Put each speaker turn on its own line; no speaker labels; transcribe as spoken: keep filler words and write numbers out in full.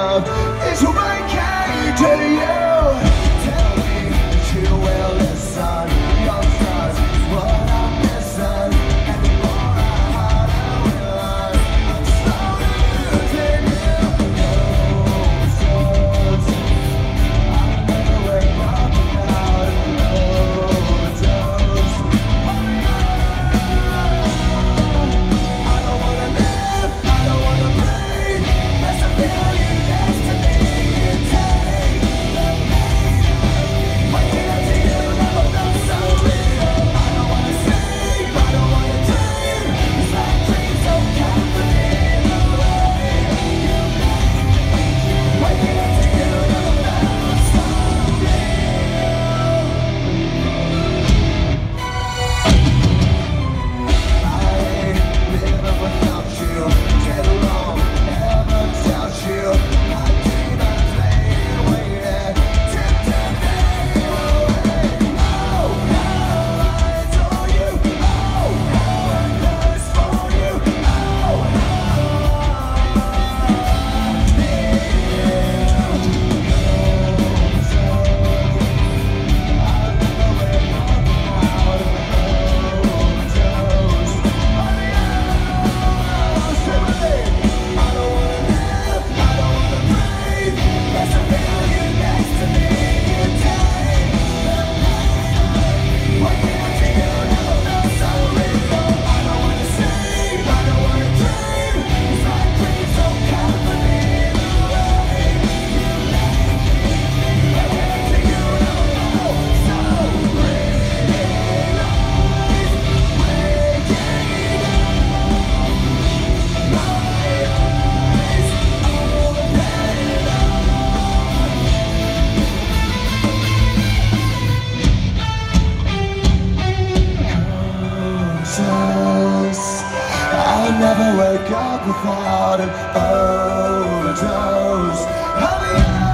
love is awakening to you. Tell me that you will listen. Your stars is what I'm missing. And the more I hide, I realize I'm slowly losing you. Ghosts, I'll never wake up without an overdose. I don't wanna live, I don't wanna breathe. There's a billion next to me. You take the pain. Waking up to you never felt so real. I don't wanna sleep, I don't wanna dream. It's like dreams so comforting the way you make. Waking up to you never felt so real. I ain't living without you. Get along, never doubt you. My demons laying waiting, tempting me away. Oh, how I adore you. Oh, how I thirst for you. Oh, how I need you. I'll never wake up without an overdose. Stay with me. I don't wanna live, I don't wanna breathe. There's a billion next to me. You take the pain. Waking up to you never felt so real. I don't wanna sleep, I don't wanna dream. It's like dreams so comforting the way you make. Waking up to you never felt so real. Comatose. I'll never wake up without an overdose. Hurry up.